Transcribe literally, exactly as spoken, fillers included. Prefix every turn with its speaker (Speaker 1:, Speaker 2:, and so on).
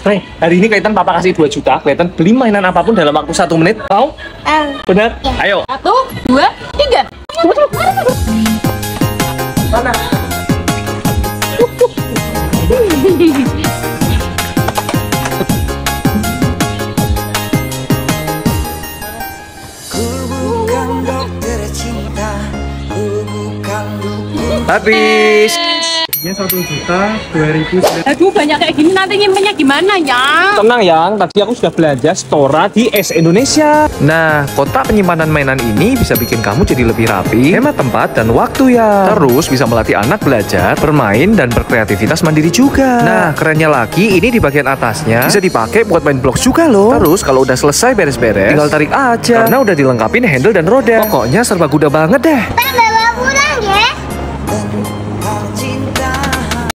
Speaker 1: Nih, hari ini Kaitan papa kasih dua juta. Kaitan beli mainan apapun dalam waktu satu menit. Mau?
Speaker 2: Um,
Speaker 1: Benar?
Speaker 2: Ya.
Speaker 1: Ayo.
Speaker 2: Satu, dua, tiga.
Speaker 1: Mana? Habis.
Speaker 3: Ya satu juta dua ribu.
Speaker 2: Aduh, banyak kayak gini nanti nyimpennya gimana ya?
Speaker 1: Tenang yang, tadi aku sudah belanja Stora di S Indonesia.
Speaker 4: Nah, kotak penyimpanan mainan ini bisa bikin kamu jadi lebih rapi, hemat tempat dan waktu ya. Terus bisa melatih anak belajar, bermain, dan berkreativitas mandiri juga. Nah, kerennya lagi, ini di bagian atasnya bisa dipakai buat main blocks juga loh. Terus kalau udah selesai beres-beres, tinggal tarik aja. Karena udah dilengkapin handle dan roda. Pokoknya serba guna banget deh.